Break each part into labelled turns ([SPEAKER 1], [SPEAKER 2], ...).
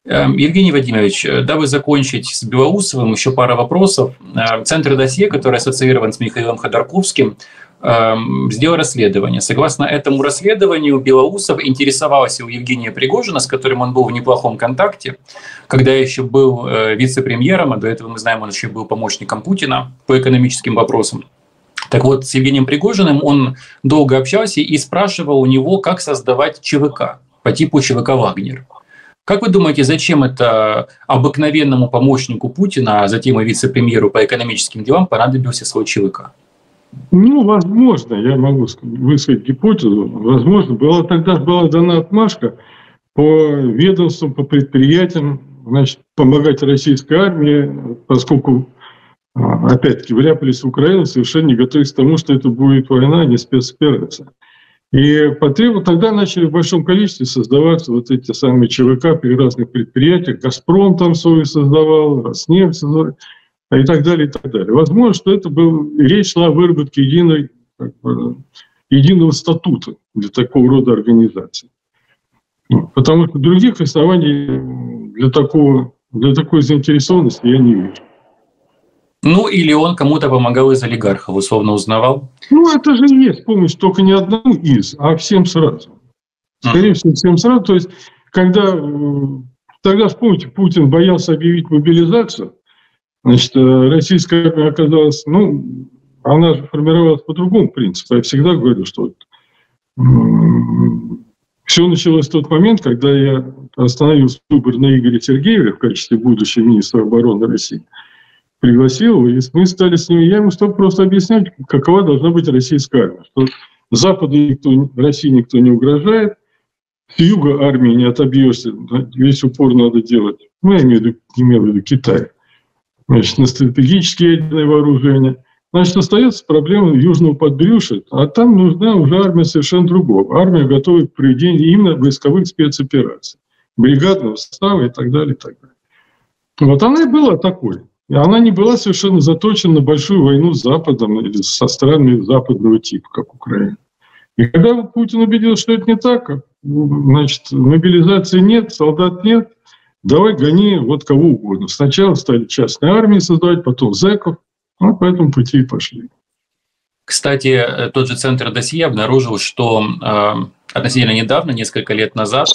[SPEAKER 1] Евгений Вадимович, дабы закончить с Белоусовым, еще пара вопросов. Центр «Досье», который ассоциирован с Михаилом Ходорковским, сделал расследование. Согласно этому расследованию, Белоусов интересовался у Евгения Пригожина, с которым он был в неплохом контакте, когда еще был вице-премьером, а до этого, мы знаем, он еще был помощником Путина по экономическим вопросам. Так вот, с Евгением Пригожиным он долго общался и спрашивал у него, как создавать ЧВК по типу ЧВК «Вагнер». Как вы думаете, зачем это обыкновенному помощнику Путина, а затем и вице-премьеру по экономическим делам понадобился свой ЧВК?
[SPEAKER 2] Ну, возможно, я могу высказать гипотезу. Возможно, тогда была дана отмашка по ведомствам, по предприятиям, значит, помогать российской армии, поскольку, опять-таки, вляпались в Украину, совершенно не готовясь к тому, что это будет война, а не спецоперация. И тогда начали в большом количестве создаваться вот эти самые ЧВК при разных предприятиях. «Газпром» там свой создавал, «Роснефть» создавал, и так далее, и так далее. Возможно, что это речь шла о выработке единого статута для такого рода организаций. Потому что других оснований для такой заинтересованности я не вижу.
[SPEAKER 1] Ну, или он кому-то помогал из олигархов, условно узнавал?
[SPEAKER 2] Ну, это же есть помощь, только не одному из, а всем сразу. Скорее всего, всем сразу. То есть, тогда, вспомните, Путин боялся объявить мобилизацию, значит, российская армия оказалась, она же формировалась по другому принципу. Я всегда говорю, что все началось в тот момент, когда я остановил выбор на Игоря Сергеева в качестве будущего министра обороны России. Пригласил его, и мы стали с ним, я ему стал просто объяснять, какова должна быть российская армия. Что Западу России никто не угрожает, с юга армии не отобьешься, весь упор надо делать. Я имею в виду Китай. Значит, на стратегические ядерные вооружения. Значит, остается проблема южного подбрюшья, а там нужна уже армия совершенно другого. Армия готова к проведению именно войсковых спецопераций, бригадного состава и так далее, и так далее. Вот она и была такой. И она не была совершенно заточена на большую войну с Западом или со странами западного типа, как Украина. И когда Путин убедился, что это не так, значит, мобилизации нет, солдат нет, давай гони вот кого угодно. Сначала стали частные армии создавать, потом зэков. Вот по этому пути и пошли.
[SPEAKER 1] Кстати, тот же Центр «Досье» обнаружил, что относительно недавно, несколько лет назад,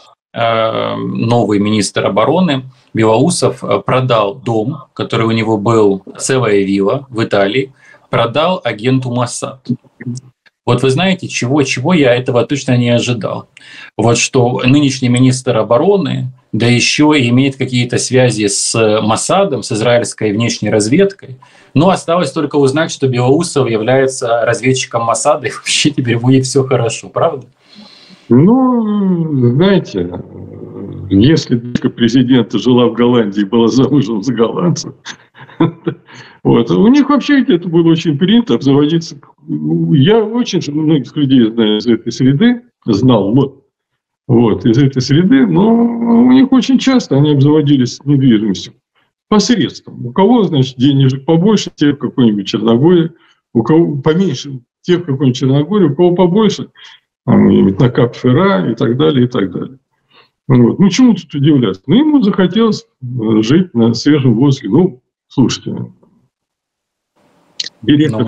[SPEAKER 1] новый министр обороны Белоусов продал дом, который у него был, целая вилла в Италии, продал агенту Моссад. Вот вы знаете, чего я этого точно не ожидал. Вот что нынешний министр обороны, да еще и имеет какие-то связи с Моссадом, с израильской внешней разведкой. Но осталось только узнать, что Белоусов является разведчиком Моссада, и вообще теперь будет все хорошо, правда?
[SPEAKER 2] Ну, знаете, если дочка президента жила в Голландии и была замужем за голландцем, вот. У них вообще это было очень принято обзаводиться. Я очень многих людей знаю из этой среды, знал из этой среды, но у них очень часто они обзаводились недвижимостью посредством. У кого, значит, денежек побольше, те в какой-нибудь Черногории, у кого поменьше, те в какой-нибудь Черногории, у кого побольше, на Кап-Фера и так далее, и так далее. Вот. Ну, чему тут удивляться? Ну, ему захотелось жить на свежем воздухе. Слушайте, директор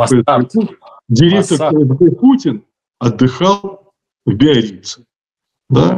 [SPEAKER 2] ФСБ Путин отдыхал в Биаррице. Да?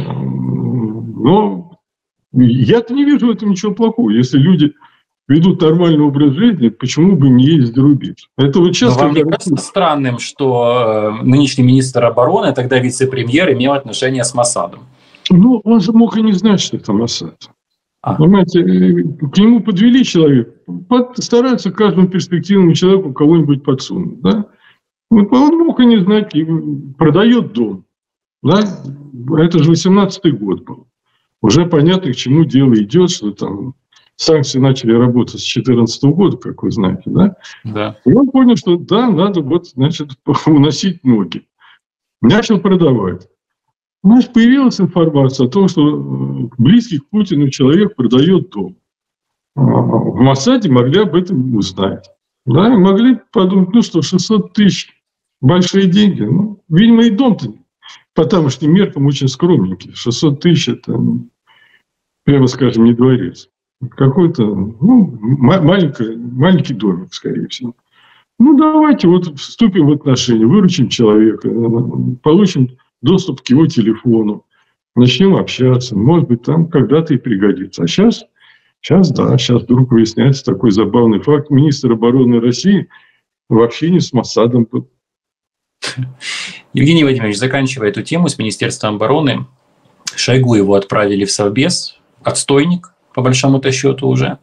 [SPEAKER 2] Но я-то не вижу в этом ничего плохого. Если люди ведут нормальный образ жизни, почему бы не ездить за рубеж? Это вот сейчас,
[SPEAKER 1] вам не кажется странным, что нынешний министр обороны, тогда вице-премьер, имел отношение с Моссадом?
[SPEAKER 2] Ну, он же мог и не знать, что это Моссад. Понимаете, к нему подвели человека, стараются каждому перспективному человеку кого-нибудь подсунуть. Да? Он мог и не знать, продает дом. Да? Это же 18-й год был. Уже понятно, к чему дело идет, что там санкции начали работать с 2014 года, как вы знаете. Да?
[SPEAKER 1] Да.
[SPEAKER 2] И он понял, что да, надо уносить ноги. Начал продавать. Значит, появилась информация о том, что близкий к Путину человек продает дом. В Моссаде могли об этом узнать. Да, и могли подумать, что 600 тысяч большие деньги. Видимо, и дом-то по тамошним меркам очень скромненький. 600 тысяч – это прямо скажем, не дворец. Какой-то маленький домик, скорее всего. Ну, давайте вот вступим в отношения, выручим человека, получим доступ к его телефону, начнем общаться. Может быть, там когда-то и пригодится. А сейчас вдруг выясняется такой забавный факт. Министр обороны России в общении с Моссадом был.
[SPEAKER 1] Евгений Владимирович, заканчивая эту тему с Министерством обороны, Шойгу его отправили в Совбез, отстойник, по большому-то счету уже.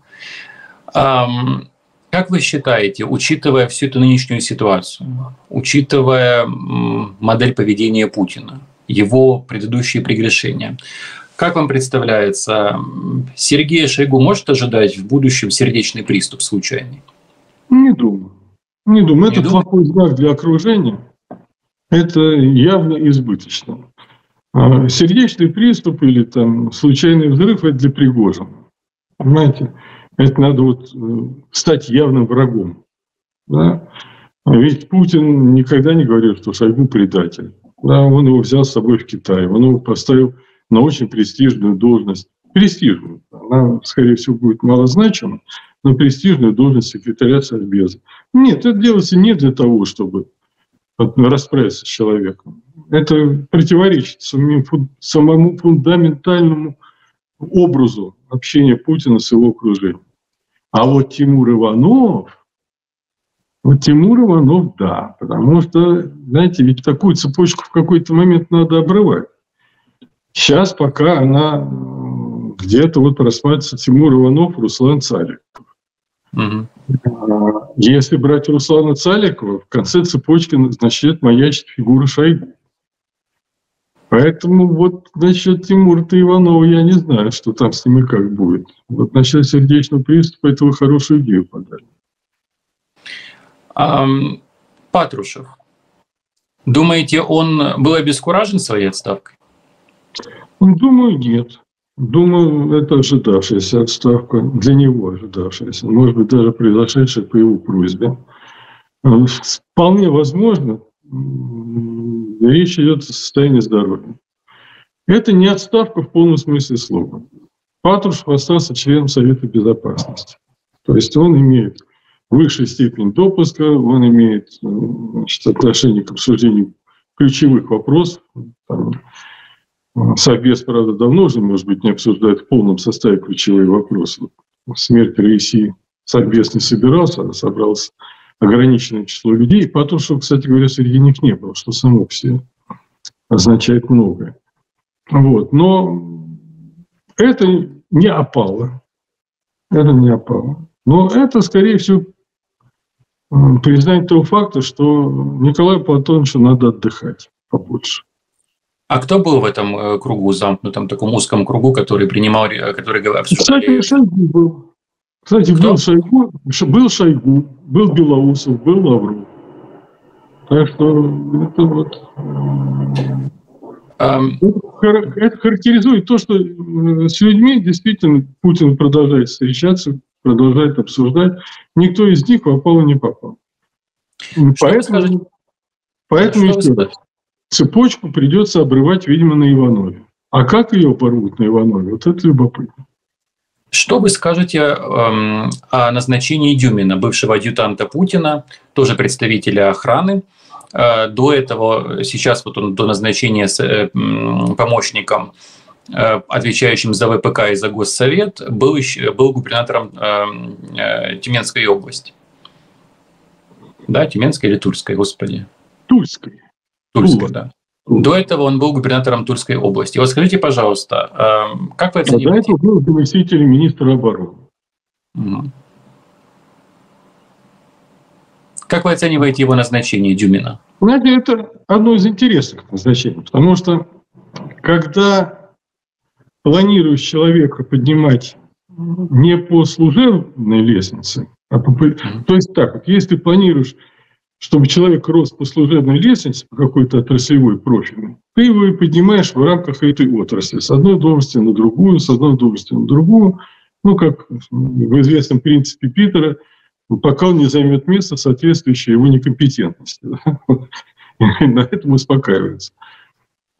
[SPEAKER 1] Как вы считаете, учитывая всю эту нынешнюю ситуацию, учитывая модель поведения Путина, его предыдущие прегрешения, как вам представляется, Сергей Шойгу может ожидать в будущем сердечный приступ случайный?
[SPEAKER 2] Не думаю. Это плохой знак для окружения. Это явно избыточно. Сердечный приступ или там случайный взрыв – это для Пригожина. Понимаете? Это надо стать явным врагом. Да? Ведь Путин никогда не говорил, что Шойгу предатель. Да? Он его взял с собой в Китай. Он его поставил на очень престижную должность. Престижную. Она, скорее всего, будет малозначима, но престижную должность секретаря Совбеза. Нет, это делается не для того, чтобы расправиться с человеком. Это противоречит самому фундаментальному образу общения Путина с его окружением. А вот Тимур Иванов, да, потому что, знаете, ведь такую цепочку в какой-то момент надо обрывать. Сейчас пока она где-то рассматривается Тимур Иванов, Руслан Цаликов. Угу. Если брать Руслана Цаликова, в конце цепочки начнет маячить фигура Шойгу. Поэтому насчет Тимура-то Иванова я не знаю, что там с ним и как будет. Насчет сердечного приступа это вы хорошую идею подали.
[SPEAKER 1] Патрушев. Думаете, он был обескуражен своей отставкой?
[SPEAKER 2] Думаю, нет. Думаю, это ожидавшаяся отставка, для него ожидавшаяся, может быть, даже произошедшая по его просьбе. Вполне возможно, речь идет о состоянии здоровья. Это не отставка в полном смысле слова. Патрушев остался членом Совета Безопасности. То есть он имеет высшую степень допуска, он имеет отношение к обсуждению ключевых вопросов. Совбез, правда, давно уже, может быть, не обсуждает в полном составе ключевые вопросы. Смерть России Совбез не собирался, а собрался ограниченное число людей. Патрушева, кстати говоря, среди них не было, что само по себе означает многое. Но это не опало. Но это, скорее всего, признание того факта, что Николаю Платоновичу надо отдыхать побольше.
[SPEAKER 1] А кто был в этом кругу, замкнутом, таком узком кругу, который обсуждали?
[SPEAKER 2] Шойгу был. Кстати, был Шойгу, был Белоусов, был Лавров. Так что это характеризует то, что с людьми действительно Путин продолжает встречаться, продолжает обсуждать. Никто из них в опалу не попал. Поэтому еще раз. Цепочку придется обрывать, видимо, на Иванове. А как ее оборвут на Иванове? Это любопытно.
[SPEAKER 1] Что вы скажете о назначении Дюмина, бывшего адъютанта Путина, тоже представителя охраны? До этого, сейчас он до назначения помощником, отвечающим за ВПК и за Госсовет, был губернатором Тюменской области. Да, Тюменской или Тульской, господи?
[SPEAKER 2] Тульской,
[SPEAKER 1] да. До этого он был губернатором Тульской области. Вот скажите, пожалуйста, как вы оцениваете?
[SPEAKER 2] До этого был заместителем министра обороны.
[SPEAKER 1] Угу. Как вы оцениваете его назначение, Дюмина?
[SPEAKER 2] Знаете, это одно из интересных назначений, потому что когда планируешь человека поднимать не по служебной лестнице, то есть так, если ты планируешь, чтобы человек рос по служебной лестнице, по какой-то отраслевой профильной, ты его и поднимаешь в рамках этой отрасли. С одной должности на другую, с одной должности на другую. Как в известном принципе Питера, пока он не займет место, соответствующее его некомпетентности. И на этом успокаивается.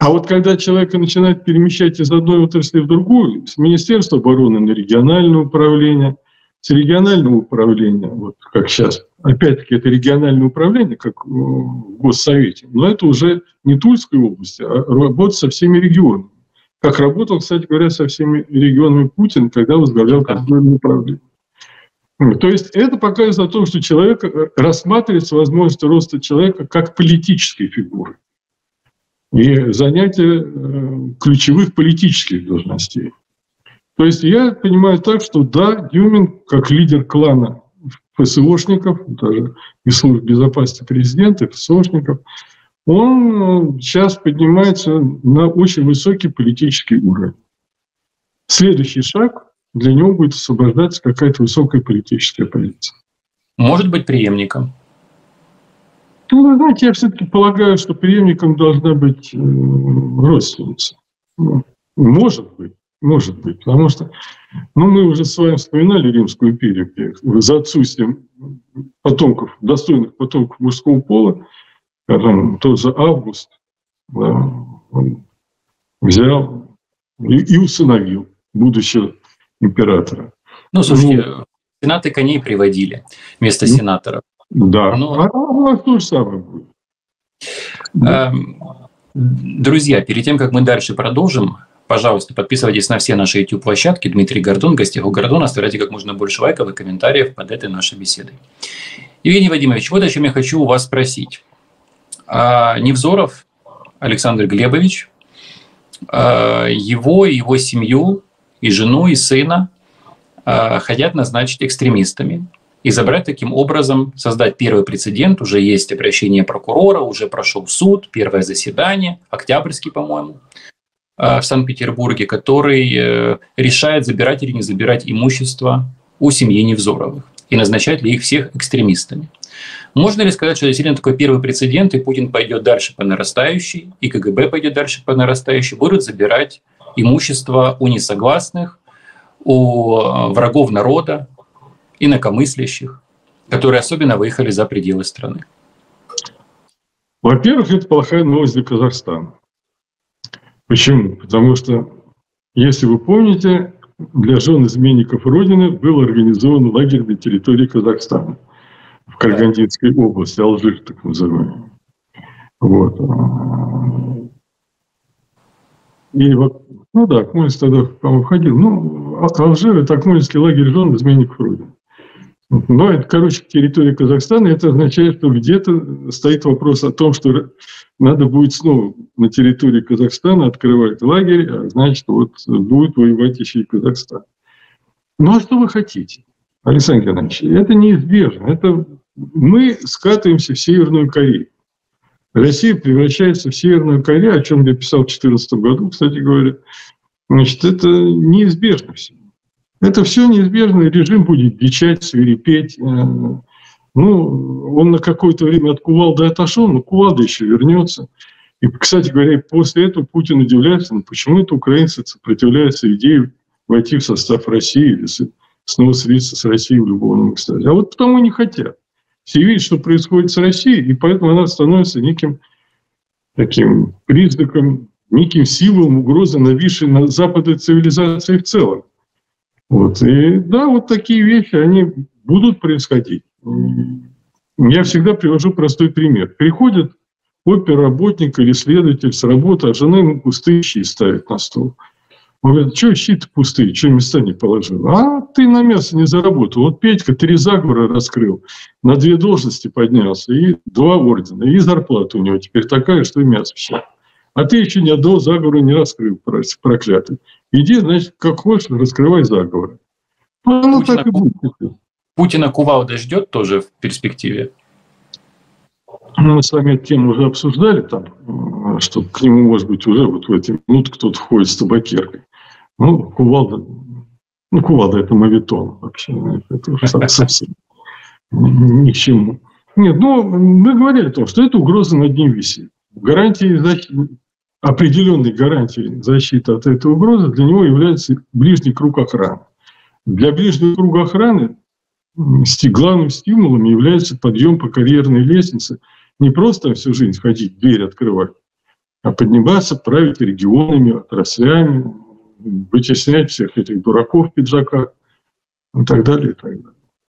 [SPEAKER 2] А вот когда человека начинают перемещать из одной отрасли в другую, с Министерства обороны на региональное управление, с регионального управления, вот как сейчас, опять-таки это региональное управление, как в Госсовете, но это уже не Тульская область, а работа со всеми регионами. Как работал, кстати говоря, со всеми регионами Путин, когда возглавлял контрольное управление. То есть это показывает о том, что человек рассматривается возможность роста человека как политической фигуры и занятия ключевых политических должностей. То есть я понимаю так, что да, Дюмин, как лидер клана ФСОшников, даже из службы безопасности президента, ФСОшников, он сейчас поднимается на очень высокий политический уровень. Следующий шаг для него будет освобождаться какая-то высокая политическая позиция.
[SPEAKER 1] Может быть преемником?
[SPEAKER 2] Ну, вы знаете, я все-таки полагаю, что преемником должна быть родственница. Может быть, потому что мы уже с вами вспоминали Римскую империю, где за отсутствием потомков, достойных потомков мужского пола, там, тот же Август, да, он взял и усыновил будущего императора.
[SPEAKER 1] Ну, слушайте, сенаты коней приводили вместо сенаторов.
[SPEAKER 2] Да, у нас то же самое будет.
[SPEAKER 1] Друзья, перед тем, как мы дальше продолжим, пожалуйста, подписывайтесь на все наши YouTube-площадки. Дмитрий Гордон, в гостях у Гордона. Оставляйте как можно больше лайков и комментариев под этой нашей беседой. Евгений Вадимович, вот о чем я хочу у вас спросить. Невзоров Александр Глебович, его семью, и жену, и сына хотят назначить экстремистами и забрать таким образом, создать первый прецедент. Уже есть обращение прокурора, уже прошел суд, первое заседание, октябрьский, по-моему, в Санкт-Петербурге, который решает, забирать или не забирать имущество у семьи Невзоровых и назначать ли их всех экстремистами. Можно ли сказать, что действительно такой первый прецедент, и Путин пойдет дальше по нарастающей, и КГБ пойдет дальше по нарастающей, будут забирать имущество у несогласных, у врагов народа, инакомыслящих, которые особенно выехали за пределы страны?
[SPEAKER 2] Во-первых, это плохая новость для Казахстана. Почему? Потому что, если вы помните, для жен изменников Родины был организован лагерь на территории Казахстана, в Карагандинской области, Алжир, так называемый. Вот. И вот, Акмольский тогда, по-моему, входил. Алжир – это Акмольский лагерь жен изменников Родины. Но это, территория Казахстана. Это означает, что где-то стоит вопрос о том, что надо будет снова на территории Казахстана открывать лагерь, а значит, будет воевать еще и Казахстан. А что вы хотите, Александр Геннадьевич? Это неизбежно. Мы скатываемся в Северную Корею. Россия превращается в Северную Корею, о чем я писал в 2014 году, кстати говоря. Значит, это неизбежно все. Это все неизбежно, режим будет дичать, свирепеть. Он на какое-то время от кувалды отошел, но кувалда еще вернется. И, кстати говоря, после этого Путин удивляется, почему это украинцы сопротивляются идее войти в состав России или снова слиться с Россией в любовном экстазе. А вот потому и не хотят. Все видят, что происходит с Россией, и поэтому она становится неким таким признаком, неким символом угрозы, нависшей над западной цивилизацией в целом. И да, такие вещи, они будут происходить. Я всегда привожу простой пример. Приходит оперработник или следователь с работы, а жена ему пустые щи ставит на стол. Он говорит: что щи-то пустые, что места не положил? А ты на мясо не заработал. Вот Петька 3 заговора раскрыл, на 2 должности поднялся, и 2 ордена, и зарплата у него теперь такая, что и мясо все. А ты еще ни одного заговора не раскрыл, проклятый. Иди, значит, как хочешь, раскрывай заговоры. Так и будет.
[SPEAKER 1] Путина кувалда ждет тоже в перспективе?
[SPEAKER 2] Мы с вами эту тему уже обсуждали, что к нему, может быть, уже в эти минуты кто-то ходит с табакеркой. Кувалда это моветон вообще. Это совсем ни к чему. Нет, мы говорили о том, что это угроза над ним висит. Определенной гарантией защиты от этой угрозы для него является ближний круг охраны. Для ближнего круга охраны главным стимулом является подъем по карьерной лестнице. Не просто всю жизнь ходить, дверь открывать, а подниматься, править регионами, отраслями, вытеснять всех этих дураков в пиджаках и так далее, и так далее.